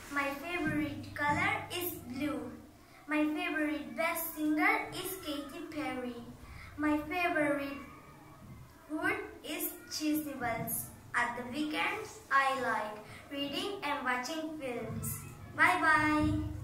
My favorite color is blue. My favorite best singer is Katy Perry. My favorite food is cheesy balls. At the weekends, I like reading and watching films. Bye bye.